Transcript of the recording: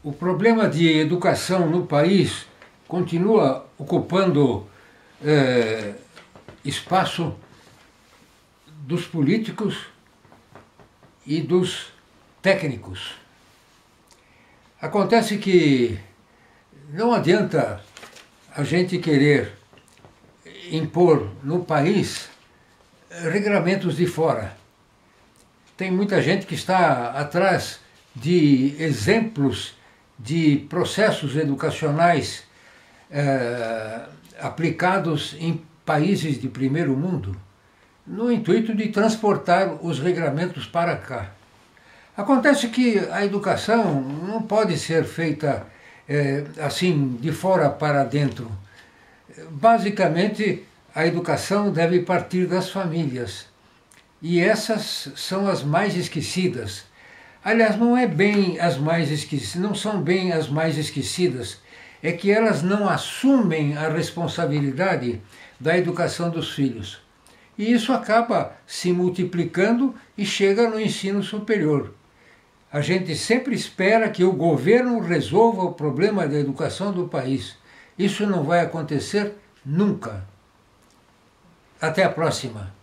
O problema de educação no país continua ocupando espaço dos políticos e dos técnicos. Acontece que não adianta a gente querer impor no país regramentos de fora. Tem muita gente que está atrás de exemplos de processos educacionais aplicados em países de primeiro mundo, no intuito de transportar os regramentos para cá. Acontece que a educação não pode ser feita assim, de fora para dentro. Basicamente, a educação deve partir das famílias. E essas são as mais esquecidas. Aliás, não são bem as mais esquecidas, é que elas não assumem a responsabilidade da educação dos filhos. E isso acaba se multiplicando e chega no ensino superior. A gente sempre espera que o governo resolva o problema da educação do país. Isso não vai acontecer nunca. Até a próxima.